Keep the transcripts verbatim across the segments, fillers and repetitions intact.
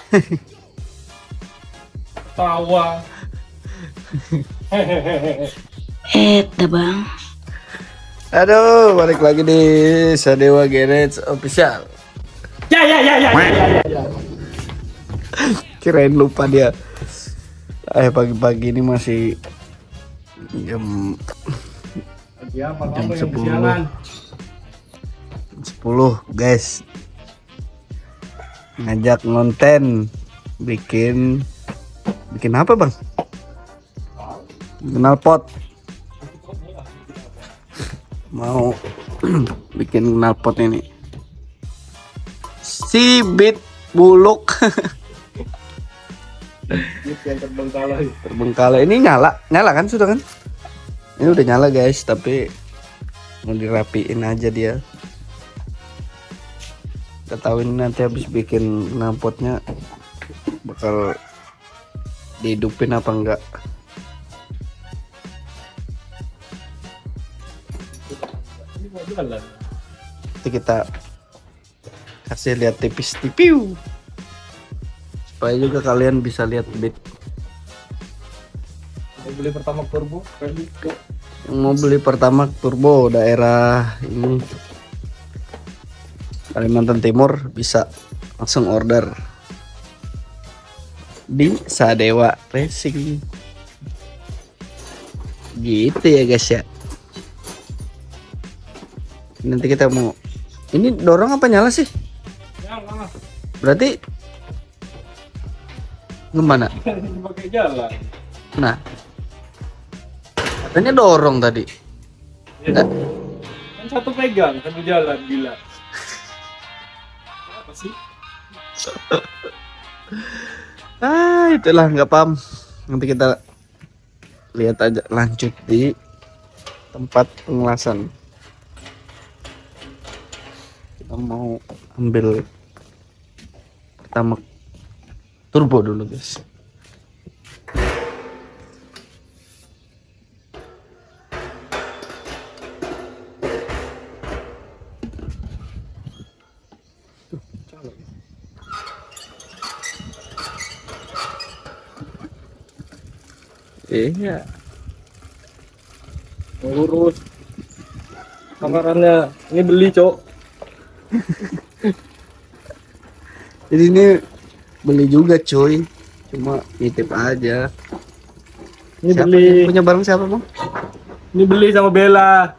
Tawa. Eh, bang. Aduh, balik lagi di Sadewa Garage Official. Ya ya ya ya ya ya. ya. Kirain lupa dia. Eh, pagi-pagi ini masih jam Lagi apa Jam kamu yang sepuluh. kesiangan? sepuluh, guys. Ngajak ngonten bikin bikin apa, Bang? Knalpot. Mau bikin knalpot ini. Si bit buluk. Yang terbengkalai. Terbengkalai. Ini nyala, nyala kan sudah kan? Ini udah nyala, guys, tapi mau dirapiin aja dia. Kita tahu ini nanti habis bikin knalpotnya bakal dihidupin apa enggak. Ini mau jalan. Nanti kita kasih lihat tipis-tipis supaya juga kalian bisa lihat bit. Mau beli pertama turbo, kredit kok. Yang mau beli pertama turbo daerah ini Kalimantan Timur bisa langsung order di Sadewa Racing. Gitu ya guys ya. Nanti kita mau ini dorong apa nyala sih? Jangan. Berarti gimana? Pakai jalan. Nah, katanya dorong tadi. Ya. Kan satu pegang, satu jalan, gila. Apa sih? Ah, itulah nggak paham. Nanti kita lihat aja lanjut di tempat pengelasan. Kita mau ambil pertama turbo dulu, guys. Iya. Ngurus anggarannya ini beli, Cok. Jadi ini beli juga, cuy. Cuma nitip aja. Ini Siapa beli. yang punya barang siapa, Bang? Ini beli sama Bella.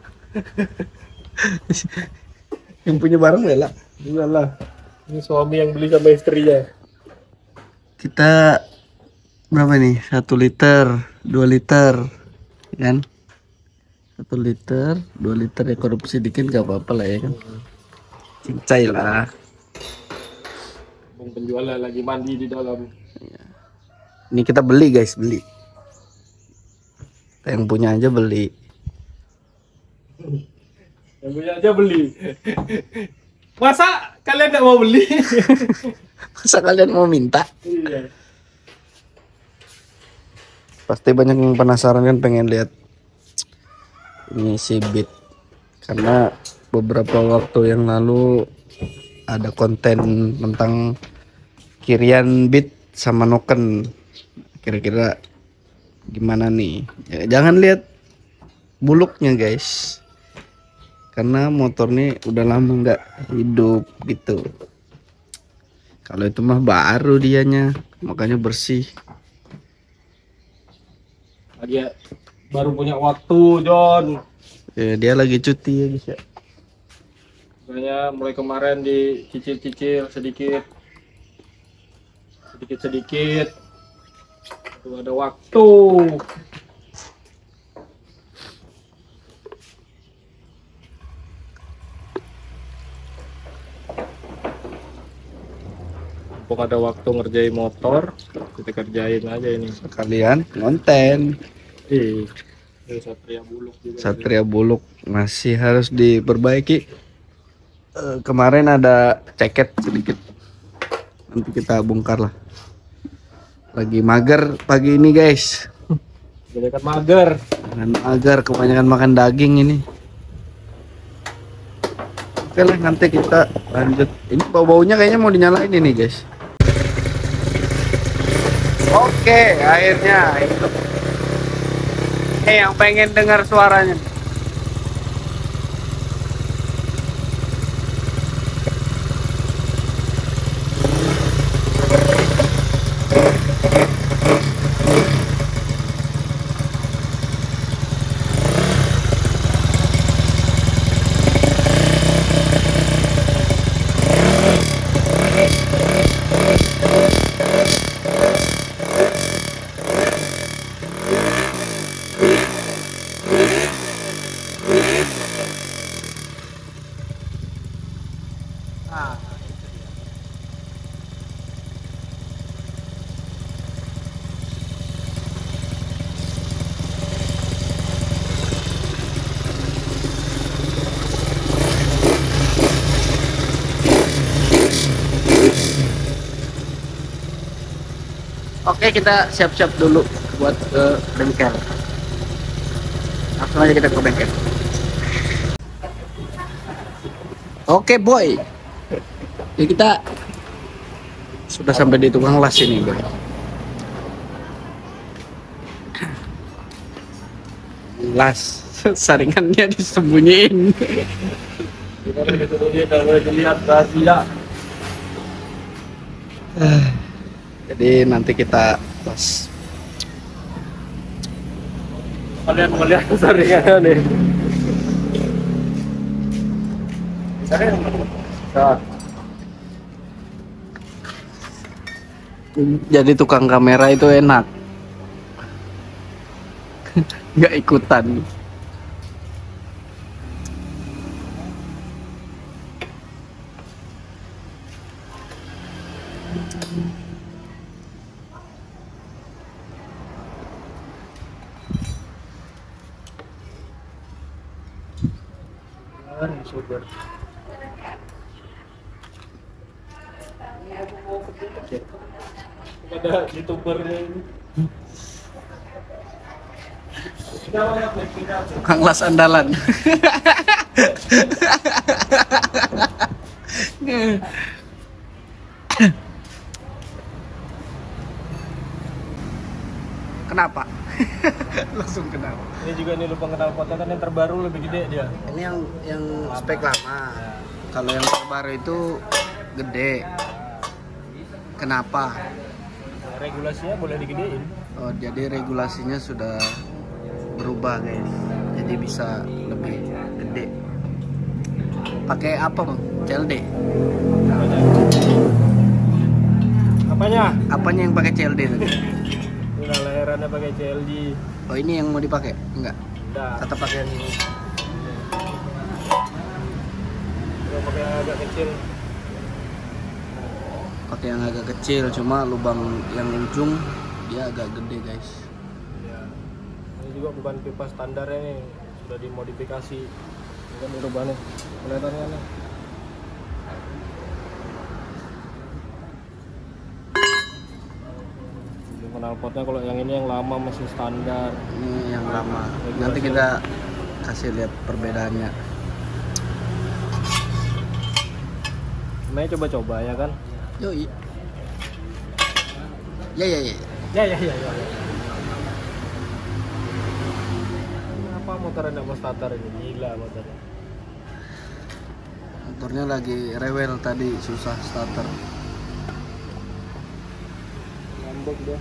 Yang punya barang Bella. Iyalah. Ini suami yang beli sama istrinya. Kita berapa nih? Satu liter, dua liter, kan? Satu liter, dua liter ya, korupsi dikit gak apa-apa lah ya kan? Cincai lah. Bung penjualnya lagi mandi di dalam. Ini kita beli, guys, beli. Kita yang punya aja beli. Yang punya aja beli. Masa kalian nggak mau beli? Masa kalian mau minta? Iya. Pasti banyak yang penasaran kan, pengen lihat ini si bit. Karena beberapa waktu yang lalu ada konten tentang kirian bit sama noken. Kira-kira gimana nih? Ya, jangan lihat buluknya, guys. Karena motor nih udah lama nggak hidup gitu. Kalau itu mah baru dianya, makanya bersih. Dia baru punya waktu, John. Ya, dia lagi cuti ya, guys ya. Makanya mulai kemarin dicicil-cicil sedikit. Sedikit-sedikit. Tuh ada waktu. Mumpung ada waktu ngerjain motor, kita kerjain aja ini. Sekalian konten. Ih, ini Satria Buluk juga. Satria Buluk masih harus diperbaiki. Eh, kemarin ada ceket sedikit. Nanti kita bongkar lah. Lagi mager pagi ini, guys. Kebanyakan mager. Jangan mager, kebanyakan makan daging ini. Oke lah, nanti kita lanjut. Ini bau-baunya kayaknya mau dinyalain ini, guys. Oke, akhirnya itu. Eh, yang pengen dengar suaranya. Ah. Oke, kita siap-siap dulu buat ke bengkel. Langsung aja kita ke bengkel. Oke, boy. Jadi kita sudah sampai di tukang las ini, boy. Las, saringannya disembunyiin. Kita diturunin kalau dilihat rahasia. Jadi nanti kita las. Kalian melihat saringannya nih. Nah, Jadi tukang kamera itu enak. Nggak ikutan. super. Ada youtubernya ini. Tukang las andalan. Kenapa? Langsung kenapa? Ini juga nih lubang knalpotnya kan yang terbaru lebih gede dia. Ini yang yang spek lama. Kalau yang terbaru itu gede. Kenapa? Regulasinya boleh digedein. Oh, jadi regulasinya sudah berubah, guys. Jadi bisa lebih gede. Pakai apa, Bang? C L D. Apanya? Apanya yang pakai C L D tadi? Ini layarannya pakai C L D. Oh, ini yang mau dipakai? Enggak. Udah. Tetap pakai yang ini. Udah pakai yang agak kecil. Pakai yang agak kecil, cuma lubang yang ujung dia agak gede, guys. Ya. Ini juga bukan pipa standarnya nih, sudah dimodifikasi. Ini kan rubahnya, kelihatannya nih. Knalpotnya kalau yang ini yang lama masih standar. Ini yang lama. Nanti kita kasih lihat perbedaannya. Namanya coba-coba ya kan? Yoi. Ya ya ya. Ya ya ya ya. Kenapa motornya nggak mau starter ini? Gila motornya. Motornya lagi rewel tadi, susah starter. Ngambek dia.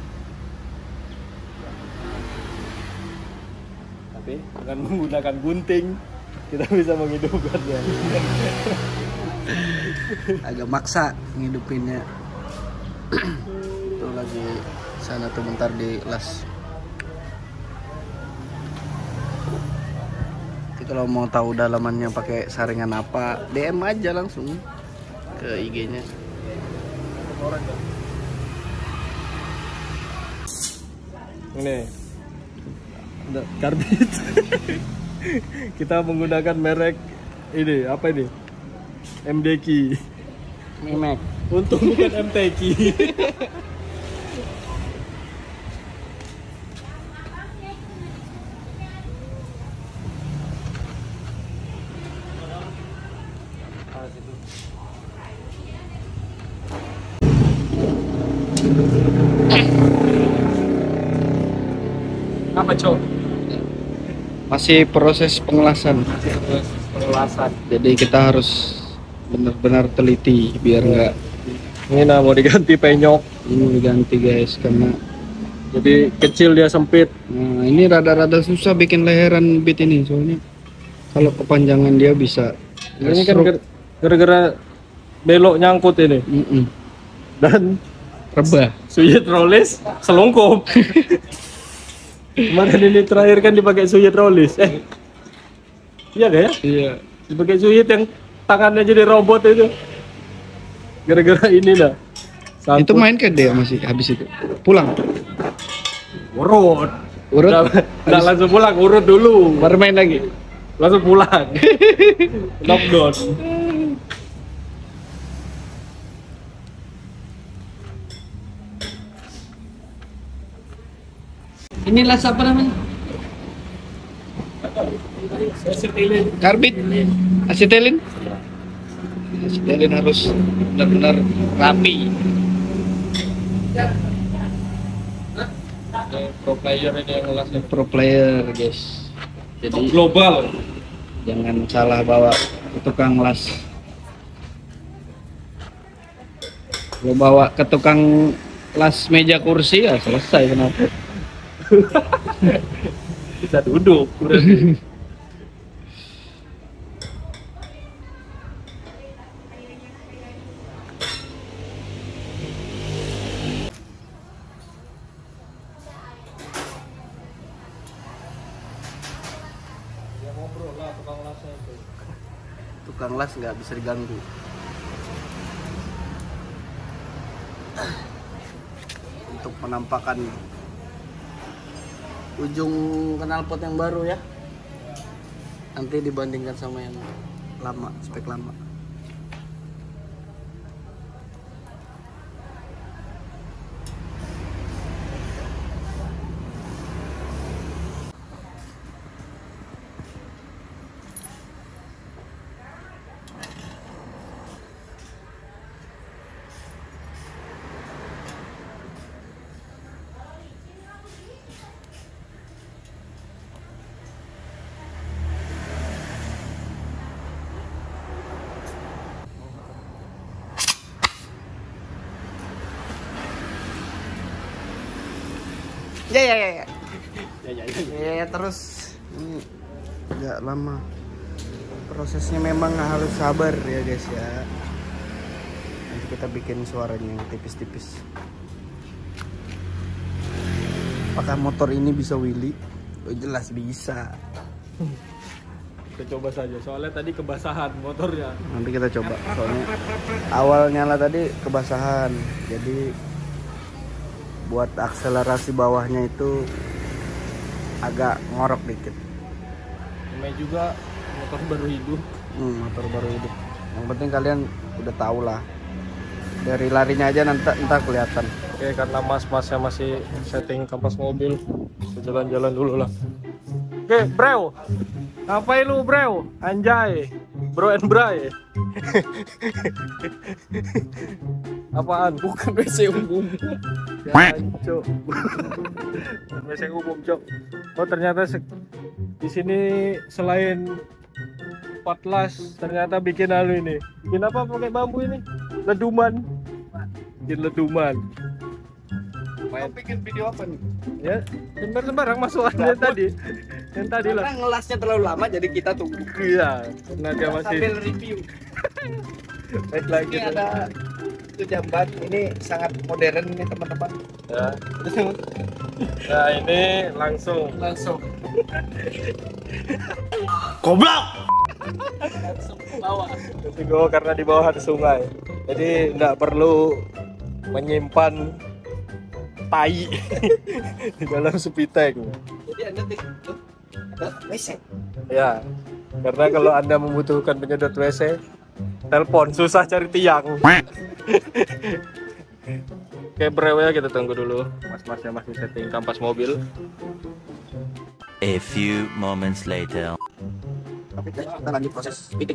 Tapi dengan menggunakan gunting kita bisa menghidupkannya. Agak maksa ngidupinnya. Tuh lagi sana tuh bentar di las. Jadi kalau mau tahu dalamannya pakai saringan apa, D M aja langsung ke I G-nya. Ini ada karbit. Kita menggunakan merek ini apa ini? M D K. Mimek. Untung bukan M T K. Apa cok? Masih proses pengelasan. Pengelasan. Jadi kita harus benar-benar teliti biar nggak Ini nah mau diganti penyok. ini diganti guys, karena Jadi kecil dia sempit. nah, ini rada-rada susah bikin leheran bit ini soalnya kalau kepanjangan dia bisa Ini kan stroke. ger- gara-gara belok nyangkut ini. Mm-mm. Dan rebah. suyet rolis selungkup. Kemarin ini terakhir kan dipakai suyet rolis. Eh, iya gak ya? Iya. Dipakai suyet yang tangannya jadi robot itu. Gara-gara inilah. Sangkut. Itu main kan dia masih habis itu pulang. Urut. Urut. Nggak, nggak langsung pulang, urut dulu. Baru main lagi. Langsung pulang. Lockdown. Ini las apa namanya? Karbit. Asetilin. Asetilin harus benar-benar rapi. Ini pro player ini yang ngelasnya Pro player guys. Jadi global. jangan salah bawa ke tukang las. Lo bawa ke tukang las meja kursi ya selesai kenapa? Bisa duduk berarti. Ya ngobrol lah tukang lasnya itu. Tukang las nggak bisa diganggu. Untuk penampakan ujung knalpot yang baru ya, nanti dibandingkan sama yang lama, spek lama. Ya ya ya ya. Ya ya ya. Ya, ya, terus ini agak lama prosesnya, memang harus sabar ya guys ya. Nanti kita bikin suaranya yang tipis-tipis. Apakah motor ini bisa wheelie? Oh, jelas bisa. Kita coba saja. Soalnya tadi kebasahan motornya. Nanti kita coba. Soalnya awal nyala tadi kebasahan. Jadi buat akselerasi bawahnya itu agak ngorok dikit. Namanya juga motor baru hidup. Hmm, motor baru hidup. Yang penting kalian udah tahu lah. Dari larinya aja nanti entah kelihatan. Oke, karena mas-masnya masih setting kampas mobil, kita jalan-jalan dulu lah. Oke, bro. Ngapain lu, bro? Anjay. Bro and bray. Apaan? Bukan W C umum. Ya, Cok. W C umum, Cok. Oh, ternyata se- di sini selain Patlas ternyata bikin halu ini. Bikin apa pakai bambu ini? Leduman. Bikin leduman. Mau bikin video apa nih? Ya, sembar-sembarang masukannya tadi. Yang tadi lah. Karena ngelasnya terlalu lama jadi kita tunggu. Iya, karena dia masih Sambil review. baik lagi. Ini ada itu jamban, ini sangat modern nih teman-teman. Ya. Nah, ini langsung Langsung goblok. Langsung ke bawah. Jadi gue karena di bawah ada sungai. Jadi nggak perlu menyimpan tai di dalam sepiteng. jadi Anda tuh ada W C. Ya, karena kalau Anda membutuhkan penyedot W C, telepon, susah cari tiang. Oke, bro ya, kita tunggu dulu. Mas-masnya masih setting kampas mobil. A few moments later. Tapi kita lanjut proses fitting.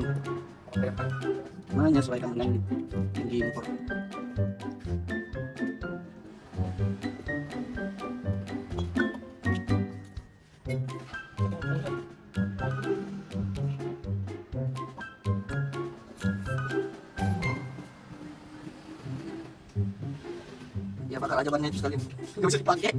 Mana menyesuaikan dengan tinggi impor. Ya bakal aja bannya itu sekali. Nggak bisa dipakai.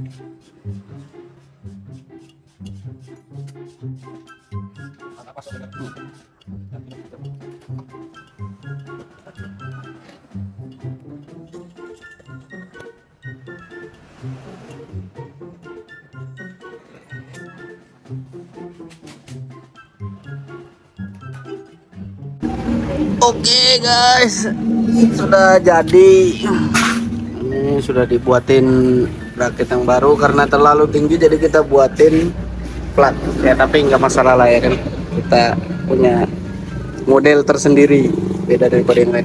Oke guys, sudah jadi. Ini sudah dibuatin rakit yang baru karena terlalu tinggi, jadi kita buatin plat. Ya tapi nggak masalah lah ya kan. Kita punya model tersendiri, beda daripada yang lain.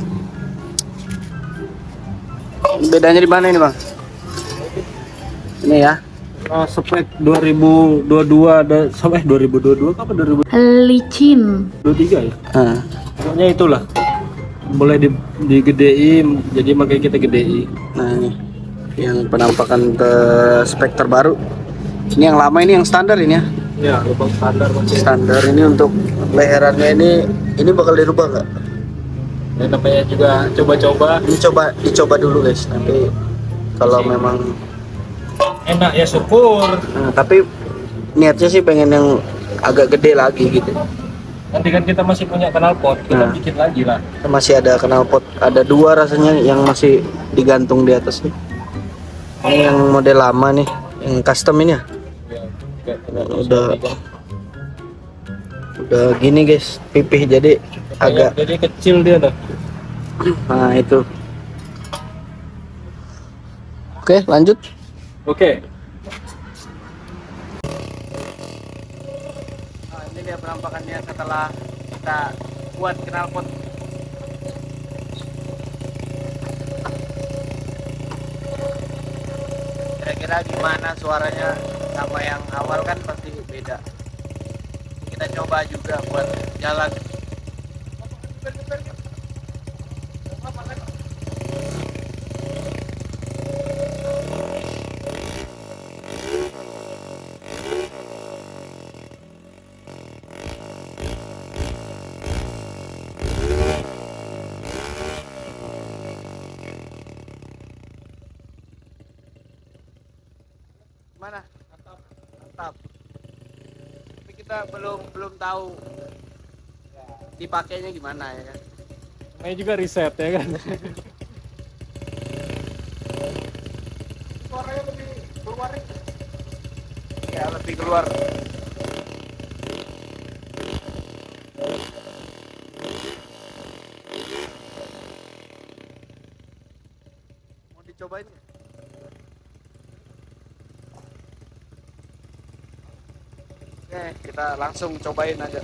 Bedanya di mana ini bang? Ini ya. Oh, spek dua ribu dua puluh dua ada sampai dua ribu dua puluh dua apa dua ribu Licin. dua puluh tiga ya? Nah, Pokoknya itulah. Boleh di, digedein, jadi makanya kita gedein. nah ini yang penampakan ke spek terbaru. Ini yang lama, ini yang standar ini ya. Ya, lubang standar masih. Standar ini untuk leherannya ini, ini bakal dirubah nggak? Dan namanya juga coba-coba. Ini coba dicoba dulu guys. Nanti kalau memang Enak ya syukur. nah, tapi niatnya sih pengen yang agak gede lagi gitu. Nanti kan kita masih punya knalpot, kita Nah. bikin lagi lah. Masih ada knalpot, ada dua rasanya yang masih digantung di atas nih. Ini yang model lama nih, yang custom ini ya. Ya, kayak Nah, udah udah gini guys, pipih jadi agak. jadi kecil dia dah. Nah itu. Oke lanjut. Oke. Nah, ini dia penampakannya setelah kita buat knalpot. Kira-kira gimana suaranya sama yang awal kan pasti beda. Kita coba juga buat jalan. Mana? Mantap. Mantap. Tapi kita belum belum tahu dipakainya gimana ya kan. Namanya juga riset ya kan. Suaranya lebih keluar. Ya lebih keluar. Mau dicobain nggak? Oke, kita langsung cobain aja.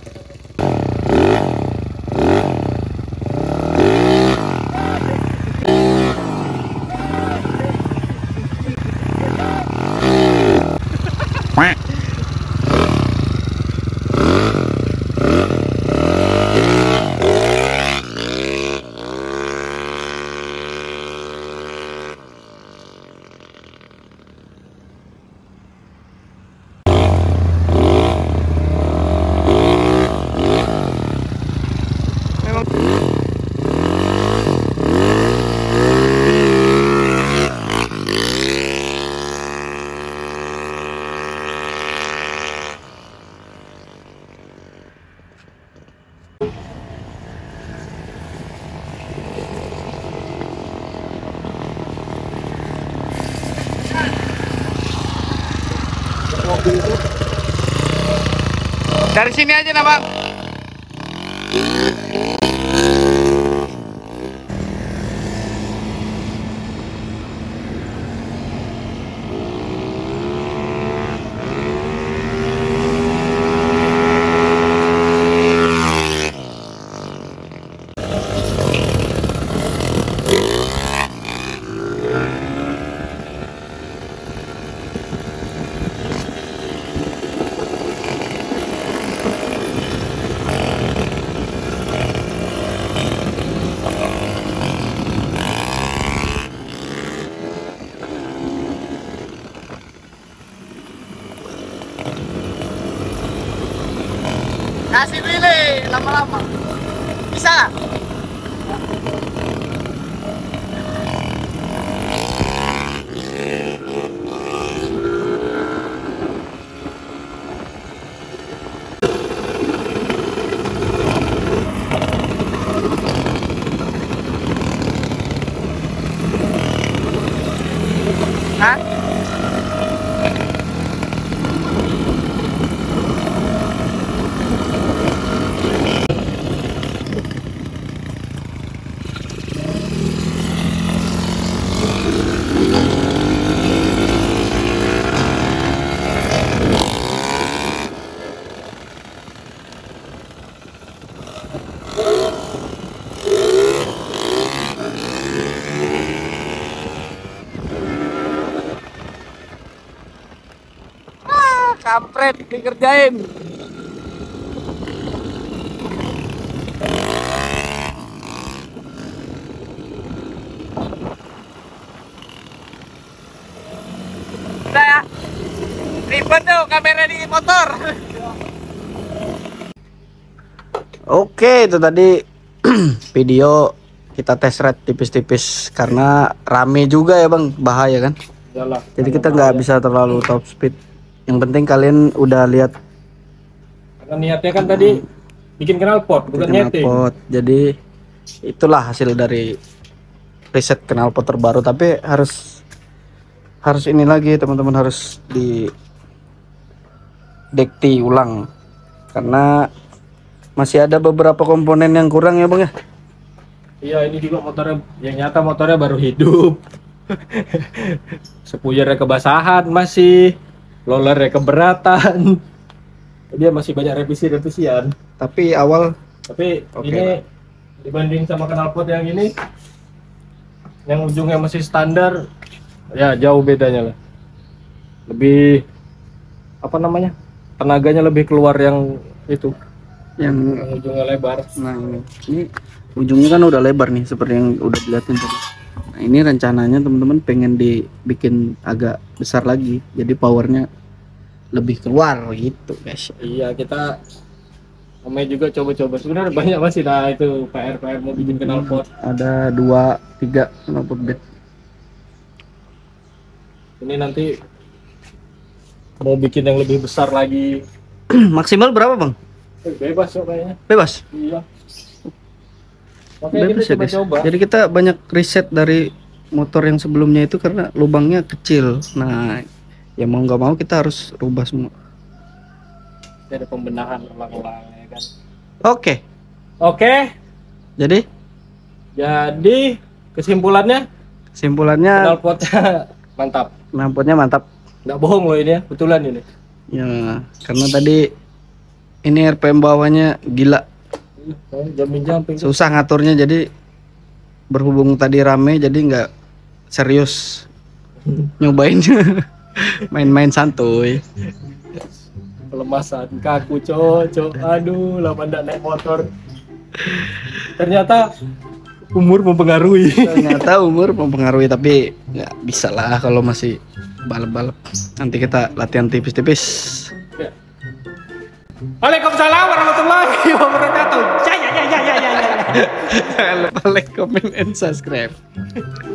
Dari sini aja nah bang. Kasih pilih lama-lama. Bisa nggak? Hah? Kampret dikerjain. Udah ya. Ribet tuh kamera di motor. Oke, itu tadi video kita tes ride tipis-tipis karena rame juga ya Bang, bahaya kan. Yalah, Jadi kita nggak bisa terlalu top speed. Yang penting kalian udah lihat karena niatnya kan tadi bikin knalpot bukan nyeting. knalpot. Jadi itulah hasil dari riset knalpot terbaru. Tapi harus harus ini lagi teman-teman, harus di dekti ulang karena masih ada beberapa komponen yang kurang ya Bang ya. Iya, ini juga motornya yang nyata motornya baru hidup. Sepuyernya kebasahan masih, rollernya keberatan. Dia masih banyak revisi-revisian. Tapi awal Tapi Oke ini lah. dibanding sama knalpot yang ini, yang ujungnya masih standar, ya jauh bedanya lah. Lebih apa namanya? Tenaganya lebih keluar yang itu, yang yang ujungnya lebar. nah ini ini ujungnya kan udah lebar nih seperti yang udah dilihatin tadi. Nah ini rencananya teman-teman pengen dibikin agak besar lagi, jadi powernya lebih keluar gitu guys. Iya, kita namanya juga coba-coba. Sebenarnya banyak masih nah itu P R P R mau bikin knalpot. Ada dua tiga knalpot bed. Ini nanti mau bikin yang lebih besar lagi. Maksimal berapa Bang? Eh, bebas kok kayaknya. Bebas. Iya. Makanya Bebas kita ya guys. coba-coba. Jadi kita banyak riset dari motor yang sebelumnya itu karena lubangnya kecil. Nah ya mau nggak mau kita harus rubah semua. Ada pembenahan ulang-ulang ya kan. Oke, Oke, jadi jadi kesimpulannya kesimpulannya knalpotnya mantap. knalpotnya mantap. Nggak bohong loh ini ya, betulan ini. Ya karena tadi ini R P M bawahnya gila, Jumping-jumping. susah ngaturnya, jadi berhubung tadi rame jadi nggak serius nyobain. Main-main santuy. Pelemasan kaku cocok. Aduh, lama ndak naik motor. Ternyata umur mempengaruhi. Ternyata umur mempengaruhi, tapi nggak bisa lah kalau masih balap-balap. Nanti kita latihan tipis-tipis. Waalaikumsalam warahmatullahi wabarakatuh. Ya ya ya ya ya ya. Jangan lupa like, comment, and subscribe.